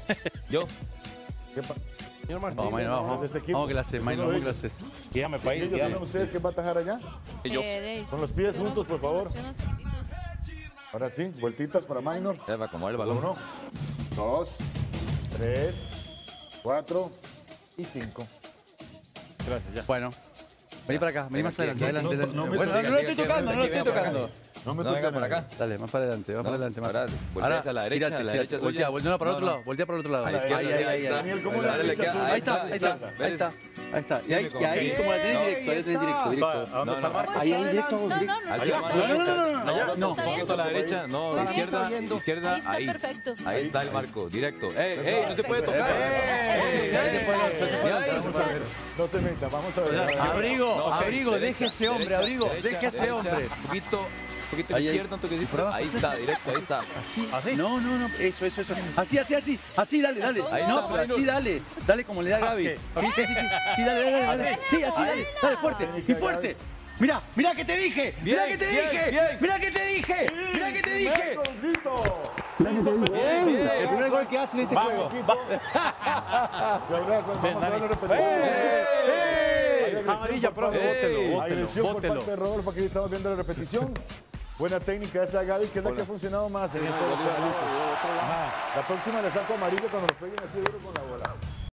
Yo. Señor Martín. Vamos, Maynor, vamos. Vamos que la haces, Maynor, vamos que la haces. Dígame, país, dígame. ¿Ustedes quién va a atajar allá? Yo. Con los pies juntos, por favor. Ahora sí, vueltitas para Maynor. Ya va a acomodar el balón. 1, 2, 3, 4 y 5. Gracias, ya. Bueno, vení para acá, vení más adelante. Adelante. no me Bueno, toques. no lo estoy tocando, no lo estoy tocando. No me No, venga toques por acá. Dale, más para adelante, más para adelante. Más. Ahora, volteas a la derecha, tírate, a la tírate. derecha es Voltea, suya. voltea para el otro No, lado, voltea para el otro lado. A la izquierda, Ahí está. Daniel, ¿cómo Dale, le queda- dices? Ahí está, ahí está, ahí está. Ahí está. Y ahí, como la tenés directo, ahí la tenés directo, directo. ¿A dónde está Marco? Ahí, directo, No, directo. no, Hacia está abajo. bien. No, Está bien. A la derecha, no, Muy bien. izquierda, Ahí está ahí. perfecto. Ahí está el marco, directo. ¡Ey, no se puede tocar! No te metas, vamos a ver. Abrigo, deje ese hombre, Abrigo, deje ese hombre. Un poquito a la izquierda, un toquecito. Ahí está, directo, ahí está. ¿Así? No, eso. Así, dale. Ahí No, está, pero así, dale como le da Gaby. Sí, dale. Sí, así, dale fuerte, y fuerte. Mirá que te dije, mirá que te dije. El primer gol que hace en este juego. Se abrazan, vamos a ver la repetición. Amarilla, profe, Agresión por bótelo. parte de Rodolfo, aquí estamos viendo la repetición. Buena técnica esa de Gaby, que es la que ha funcionado más en estos La próxima le saco amarillo cuando nos peguen así duro con la bola.